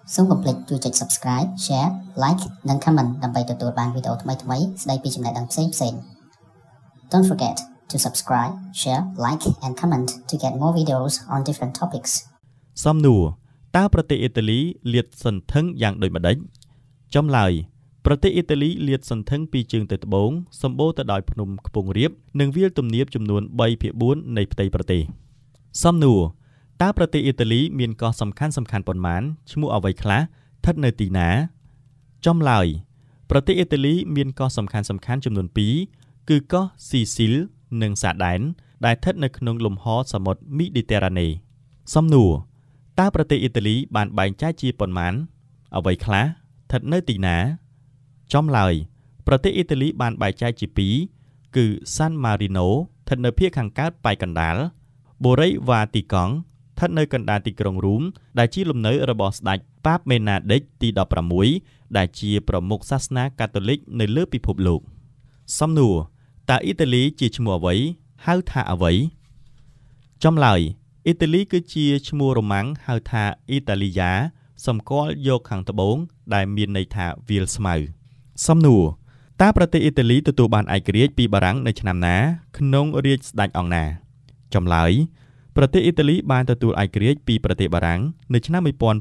សូមកុំភ្លេចជួយចុច Subscribe Share Like និង Comment ដើម្បីទទួលបានវីដេអូថ្មីៗស្ដីពីចំណេះដឹងផ្សេងៗ Don't forget to subscribe, share, like and comment to get more videos on different topics. សំណួរតើប្រទេសអ៊ីតាលីលាតសន្ធឹងយ៉ាងដូចម្តេចចម្លើយប្រទេសអ៊ីតាលីលាតសន្ធឹងពីជើងទៅត្បូងសម្បូរទៅដោយភ្នំខ្ពង់រាបនិងវាលទំនាបចំនួន 3/4 នៃផ្ទៃប្រទេសសំណួរតើប្រទេសអ៊ីតាលីមានកោះសំខាន់ប៉ុន្មានឈ្មោះអ្វីខ្លះស្ថិតនៅទីណាចម្លើយប្រទេសអ៊ីតាលីមានកោះសំខាន់ចំនួន2គឺកោះស៊ីស៊ីលនិងសាដែនដែលស្ថិតនៅក្នុងលំហសមុទ្រមីឌីទែរ៉ាណេសំណួរតើប្រទេសអ៊ីតាលីបានបែងចែកជាប៉ុន្មានអ្វីខ្លះស្ថិតនៅទីណាចម្លើយប្រទេសអ៊ីតាលីបានបែងចែកជា2គឺសាន់ម៉ារីណូស្ថិតនៅភាគខាងកើតប៉ែកកណ្ដាលបូរីវ៉ាទីកង់ស្ថិតនៅកណ្ដាលទីក្រុងរូមដែលជាលំនៅរបស់ស្ដេចប៉ាបមេណាឌិចទី16ដែលជាប្រមុខសាសនាកាតូលិកនៅលើពិភពលោកសំណួរតើអ៊ីតាលីជាឈ្មោះអ្វីហៅថាអ្វីចម្លើយអ៊ីតាលីគឺជាឈ្មោះរ៉ូម៉ាំងហៅថាអ៊ីតាលីយ៉ាសម្គាល់យកខាងត្បូងដែលមានន័យថាវាលស្មៅសំណួរតើប្រទេសអ៊ីតាលីទទួលបានឯករាជ្យពីបារាំងនៅឆ្នាំណាក្នុងរាជស្ដេចអង្គណាចម្លើយប្រទេសអ៊ីតាលីបានទទួលឯករាជ្យពីប្រទេសបារាំងនៅឆ្នាំ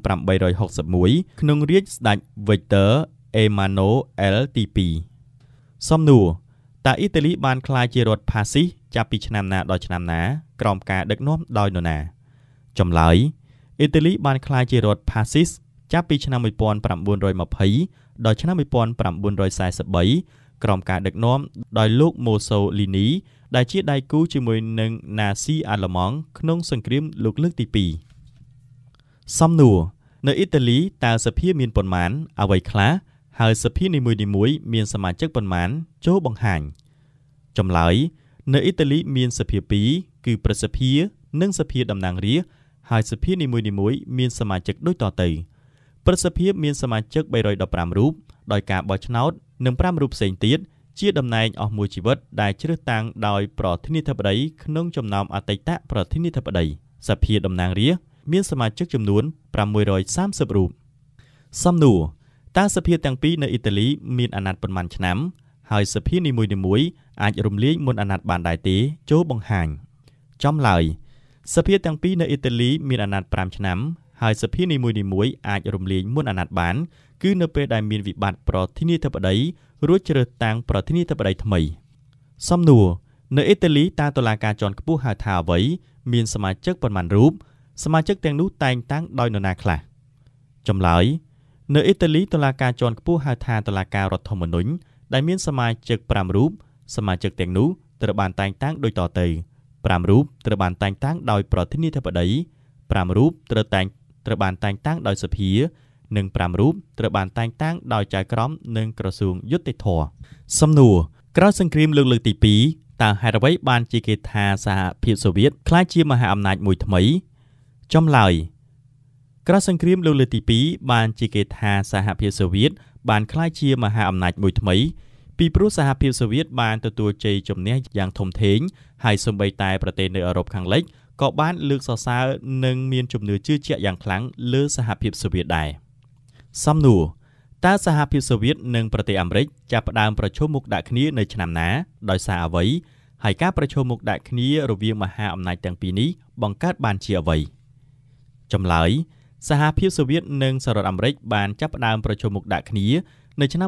1861ក្នុងរាជស្ដេច Victor Emmanuel ទី2សំណួរតើអ៊ីតាលីបានក្លាយជារដ្ឋផាស៊ីសចាប់ពីឆ្នាំណាដល់ឆ្នាំណាក្រោមការដឹកនាំដោយនរណាចម្លើយអ៊ីតាលីបានក្លាយជារដ្ឋផាស៊ីសចាប់ពីឆ្នាំ1920ដល់ឆ្នាំ1943ក្រោមការដឹកនាំដោយលោកម៉ូសូលីនីដែលជាដៃគូជាមួយនឹងណាស៊ីអាល្លឺម៉ង់ក្នុងសង្គ្រាមលោកលើកទី2សំណួរនៅអ៊ីតាលីតើសភាមានប៉ុន្មានអ្វីខ្លះហើយសភានីមួយៗមានសមាជិកប៉ុន្មានចូលបង្ហាញចម្លើយនៅអ៊ីតាលីមានសភា2គឺប្រសិទ្ធិនិងសភាតំណាងរាស្ត្រហើយសភានីមួយៗមានសមាជិកដូចតទៅប្រសិទ្ធិមានសមាជិក315រូបដោយការបោះឆ្នោតនិង5រូបផ្សេងទៀតជាតំណែងអស់មួយជីវិតដែលជ្រើសតាំងដោយប្រធានាធិបតីក្នុងចំណោមអតីតប្រធានាធិបតីសភាតំណាងរាស្ត្រមានសមាជិកចំនួន630រូបសំណួរតើសភាទាំងពីរនៅអ៊ីតាលីមានអាណត្តិប៉ុន្មានឆ្នាំហើយសភានីមួយៗអាចរំលាយមុនអាណត្តិបានដែរទេចូលបង្ហាញចម្លើយសភាទាំងពីរនៅអ៊ីតាលីមានអាណត្តិ5ឆ្នាំហើយសភានីមួយៗអាចរំលាយមុនអាណត្តិបានគឺនៅពេលដែលមានវិបត្តិប្រធានាធិបតីរួចជ្រើសតាំងប្រធានាធិបតីថ្មីសំណួរនៅអ៊ីតាលីតើតុលាការជាន់ខ្ពស់ហៅថាអ្វីមានសមាជិកប៉ុន្មានរូបសមាជិកទាំងនោះតែងតាំងដោយនរណាខ្លះចម្លើយនៅអ៊ីតាលីតុលាការជាន់ខ្ពស់ហៅថាតុលាការរដ្ឋធម្មនុញ្ញដែលមានសមាជិក5រូបសមាជិកទាំងនោះត្រូវបានតែងតាំងដូចតទៅ5រូបត្រូវបានតែងតាំងដោយប្រធានាធិបតី5រូបត្រូវបានតែងតាំងដោយសភានិង5រូបត្រូវបានតែងតាំងដោយចៅក្រមនិងក្រសួងយុត្តិធម៌សំណួរក្រោយសង្គ្រាមលោកលើកទី2តើហេតុអ្វីបានជាគេថាសហភាពសូវៀតក្លាយជាមហាអំណាចមួយថ្មីចម្លើយក្រោយសង្គ្រាមលោកលើកទី2បានជាគេថាសហភាពសូវៀតបានក្លាយជាមហាអំណាចមួយថ្មីពីព្រោះសហភាពសូវៀតបានទទួលជ័យជំនះយ៉ាងធំធេងហើយសូម្បីតែប្រទេសនៅអឺរ៉ុបខាងលិចក៏បានលើកសរសើរនិងមានជំនឿជឿជាក់យ៉ាងខ្លាំងលើសហភាពសូវៀតដែរសំណួរតើសហភាពសូវៀតនិងប្រទេសអាមេរិកចាប់ផ្ដើមប្រជុំមុខដាក់គ្នានៅឆ្នាំណាដោយសារអ្វីហើយការប្រជុំមុខដាក់គ្នារវាងមហាអំណាចទាំងពីរនេះបង្កើតបានជាអ្វីចម្លើយសហភាពសូវៀតនិងសហរដ្ឋអាមេរិកបានចាប់ផ្ដើមប្រជុំមុខដាក់គ្នានៅឆ្នាំ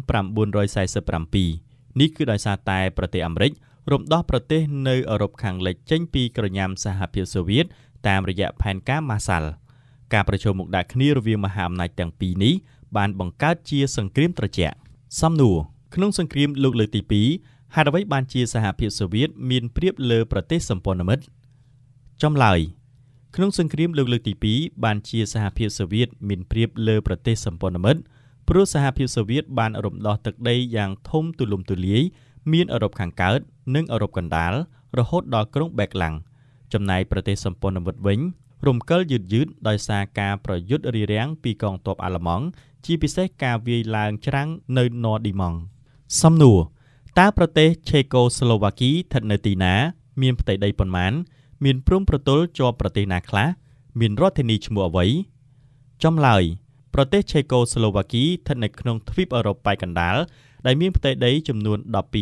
1947នេះគឺដោយសារតែប្រទេសអាមេរិករំដោះប្រទេសនៅអឺរ៉ុបខាងលិចចេញពីក្រញាំសហភាពសូវៀតតាមរយៈផែនការម៉ាសាល់ការប្រជុំមុខដាក់គ្នារវាងមហាអំណាចទាំងពីរនេះបានបង្កើតជាសង្គ្រាមត្រជាក់សំណួរក្នុងសង្គ្រាមលោកលើកទី2ហេតុអ្វីបានជាសហភាពសូវៀតមានព្រៀបលើប្រទេសសម្ព័ន្ធមិត្តចម្លើយក្នុងសង្គ្រាមលោកលើកទី2បានជាសហភាពសូវៀតមានព្រៀបលើប្រទេសសម្ព័ន្ធមិត្តព្រោះសហភាពសូវៀតបានរំដោះទឹកដីយ៉ាងធំទូលំទូលាយមានអឺរ៉ុបខាងកើតនិងអឺរ៉ុបកណ្ដាលរហូតដល់ក្រុងបេកឡាំងចំណែកប្រទេសសម្ព័ន្ធមិត្តវិញរំកិលយឺតដោយសារការប្រយុទ្ធរារាំងពីកងទ័ពអាល្លឺម៉ង់ជាពិសេសការវាយឡើងច្រាំងនៅណ័រឌីម៉ង់សំណួរតើប្រទេសឆេកូស្លូវ៉ាគីស្ថិតនៅទីណាមានផ្ទៃដីប៉ុន្មានមានព្រំប្រទល់ជាប់ប្រទេសណាខ្លះមានរដ្ឋធានីឈ្មោះអ្វីចម្លើយប្រទេសឆេកូស្លូវ៉ាគីស្ថិតនៅក្នុងទ្វីបអឺរ៉ុបប៉ែកកណ្ដាលដែលមានផ្ទៃដីចំនួន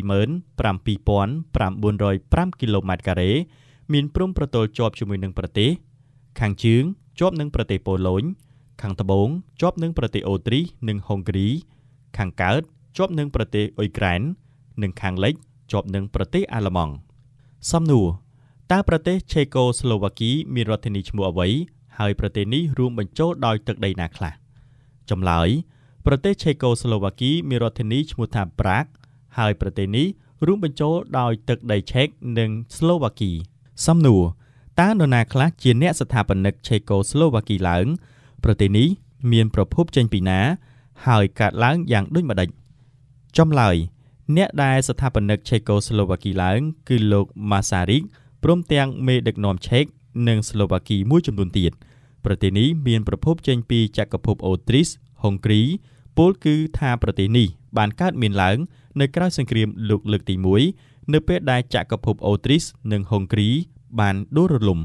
127,905 គីឡូម៉ែត្រការ៉េមានព្រំប្រទល់ជាប់ជាមួយនឹងប្រទេសខាងជើងជាប់នឹងប្រទេសប៉ូឡូញខាងត្បូងជាប់នឹងប្រទេសអូទ្រីសនិងហុងគ្រីខាងកើតជាប់នឹងប្រទេសអ៊ុយក្រែននិងខាងលិចជាប់នឹងប្រទេសអាល្លឺម៉ង់សំណួរតើប្រទេសឆេកូស្លូវ៉ាគីមានរដ្ឋធានីឈ្មោះអ្វីហើយប្រទេសនេះរួមបញ្ចូលដោយទឹកដីណាខ្លះចម្លើយប្រទេសឆេកូស្លូវ៉ាគីមានរដ្ឋធានីឈ្មោះថាប្រាកហើយប្រទេសនេះរួមបញ្ចូលដោយទឹកដីឆេកនិងស្លូវ៉ាគីសំណួរតើនរណាខ្លះជាអ្នកស្ថាបនិកឆេកូស្លូវ៉ាគីឡើងប្រទេសនេះមានប្រភពចេញពីណាហើយកើតឡើងយ៉ាងដូចម្តេចចម្លើយអ្នកដែលស្ថាបនិកឆេកូស្លូវ៉ាគីឡើងគឺលោកម៉ាសារីកព្រមទាំងមេដឹកនាំឆេកនិងស្លូវ៉ាគីមួយចំនួនទៀតប្រទេសនេះមានប្រភពចេញពីចក្រភពអូទ្រីសហុងគ្រីពោលគឺថាប្រទេសនេះបានកើតមានឡើងនៅក្រោយសង្គ្រាមលោកលើកទី1នៅពេលដែលចក្រភពអូទ្រីសនិងហុងគ្រីបានដួលរលំ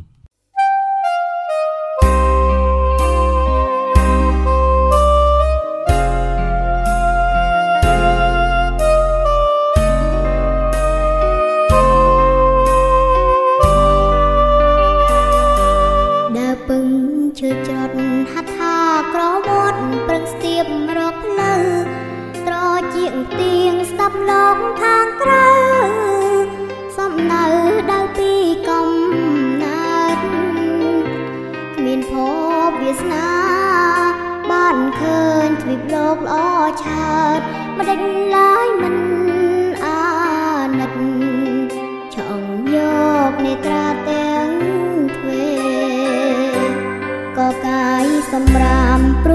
លោកខាងក្រៅសំណៅដល់ពីកំណើតគ្មានភពវាសនាបានឃើញទ្វីបលោកល្អឆើតមិនដេញឡើយមិនអាណិតចង់យកនេត្រាទាំងទ្វេក៏កាយសម្រាម